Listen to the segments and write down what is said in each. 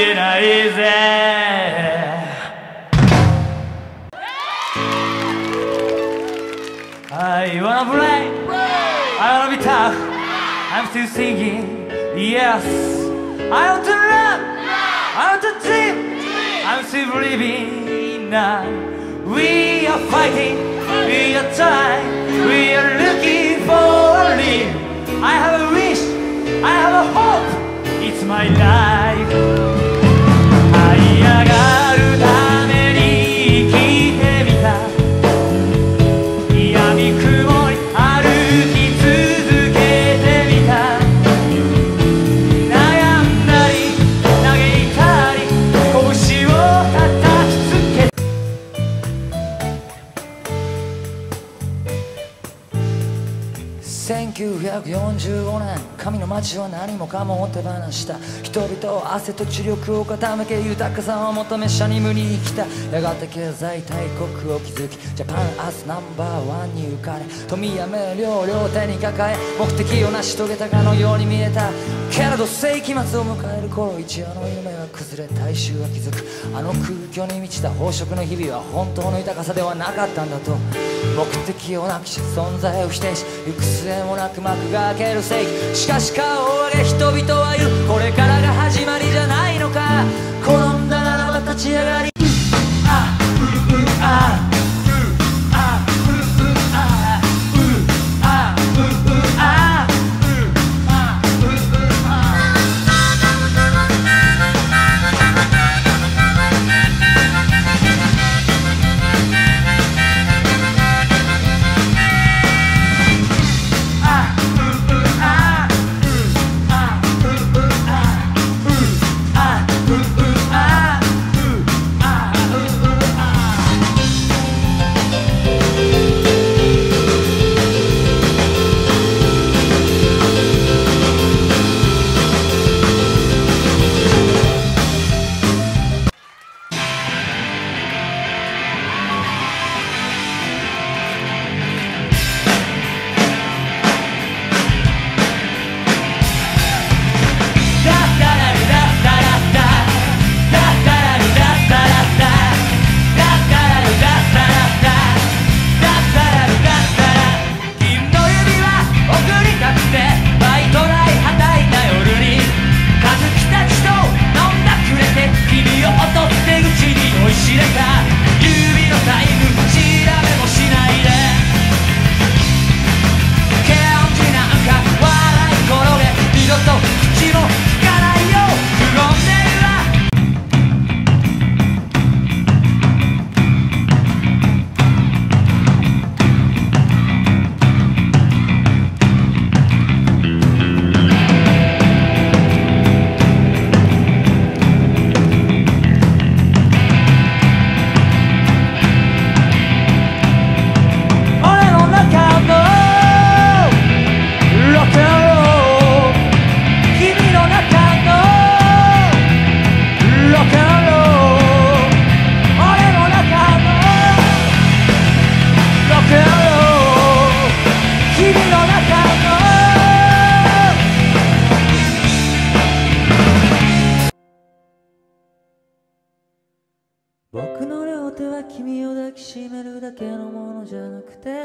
けないぜ。I wanna play, I wanna be tough, I'm still singing, yes. I want to run, I want to dream, I'm still believing now. We are fighting, we are trying, we are looking for a dream. I have a wish, I have a hope, it's my life. 這い上がるために生きてみた。闇雲に歩き続けてみた。悩んだり嘆いたり拳を叩きつけ。1945年、神の町は何もかも手放した。人々は汗と知力を傾け、豊かさを求めシャニムに来た。やがて経済大国を築き、ジャパンアスナンバーワンに浮かれ、富や名誉両手に抱え、目的を成し遂げたかのように見えた。けれど世紀末を迎える頃、一夜の夢が崩れ大衆が気づく。あの空虚に満ちた飽食の日々は本当の豊かさではなかったんだと。目的をなくし存在を否定し、行く末もなく幕が開ける世紀。しかし顔を上げ人々は言う、これからが始まりじゃないのか。転んだならば立ち上がり、あううああううあうあううあ僕の両手は君を抱きしめるだけのものじゃなくて、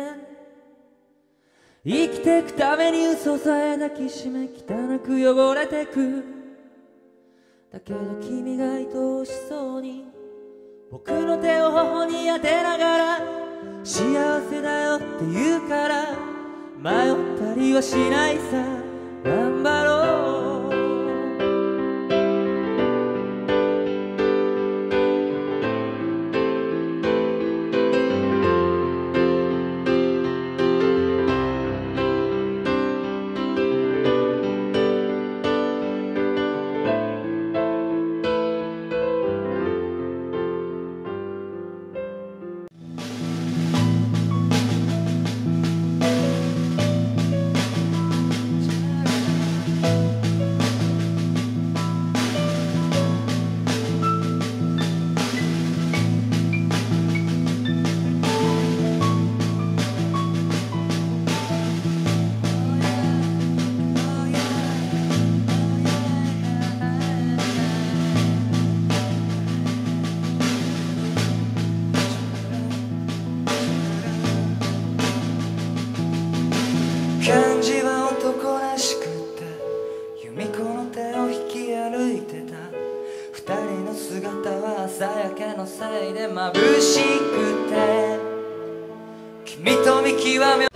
生きてくために嘘さえ抱きしめ汚く汚れてく。だけど君が愛おしそうに僕の手を頬に当てながら、幸せだよって言うから迷ったりはしないさ。頑張ろう。 感じは男らしくて由美子の手を引き歩いてた二人の姿は朝焼けのせいで眩しくて君と見極め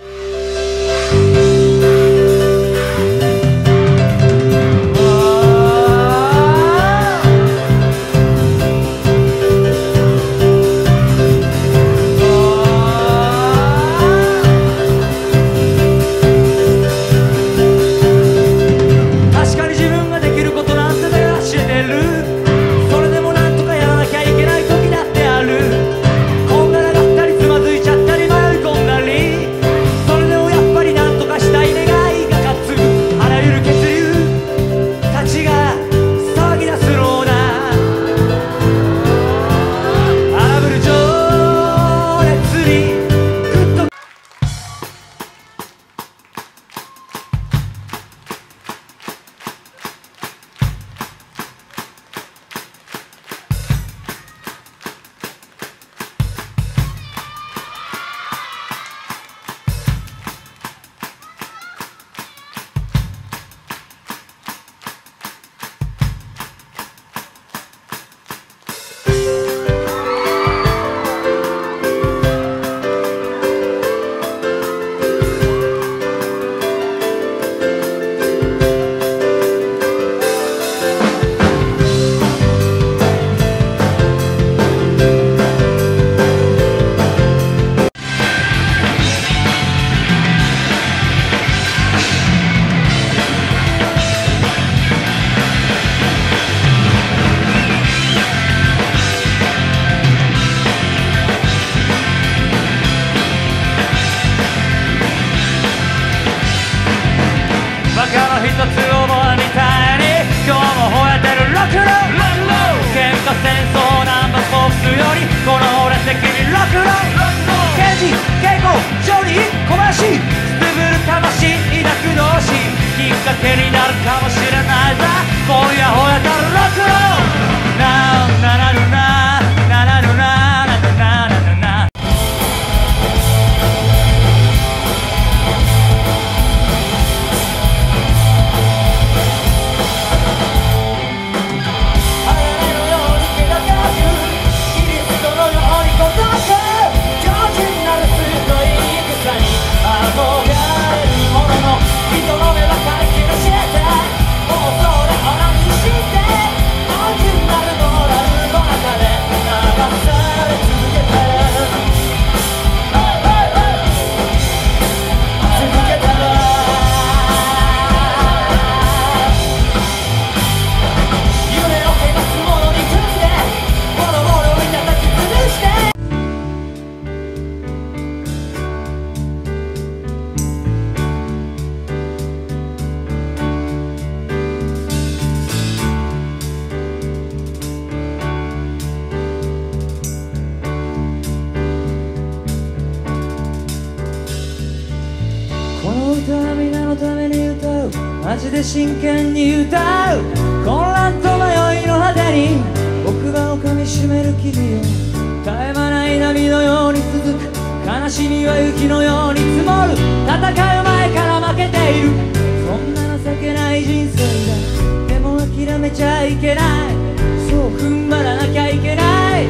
マジで真剣に歌う混乱と迷いの果てに奥歯を噛みしめる日々よ絶え間ない波のように続く悲しみは雪のように積もる戦う前から負けているそんな情けない人生だでも諦めちゃいけないそう踏ん張らなきゃいけない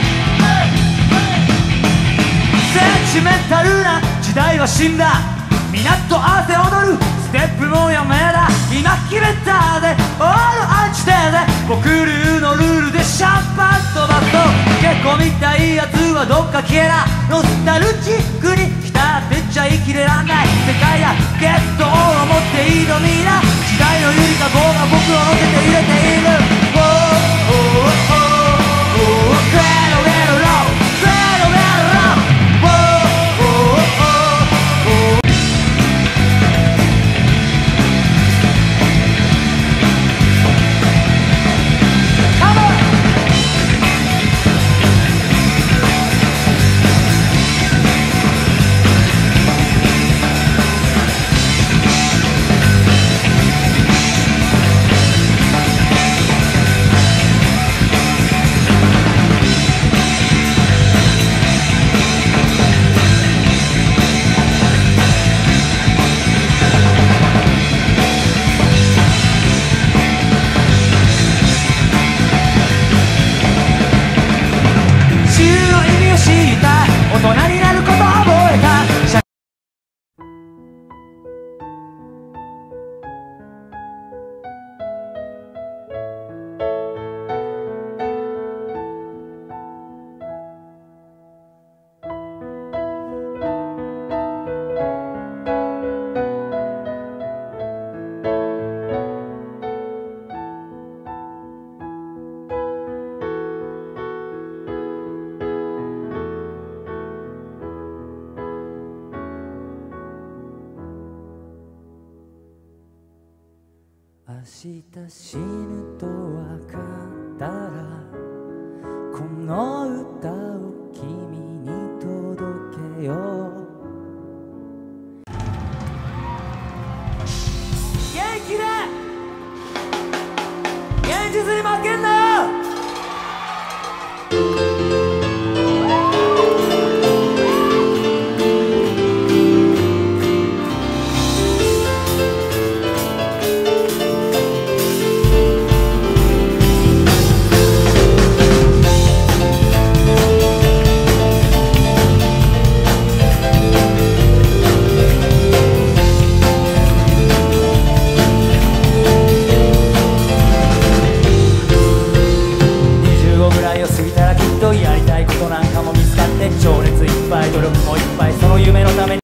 死んだ皆と汗踊るステップもやめだ今決めたぜオールアンチテーゼ僕流のルールでシャンパン飛ばすと結構みたいやつはどっか消えなノスタルジックに浸ってちゃ生きれらんない世界がゲットを持って挑みな時代のゆりかごが僕を乗せて入れている大人になることを覚えた明日死ぬと分かったらこの歌を君に届けよう元気で現実に負けんなよ情熱いっぱい努力もいっぱい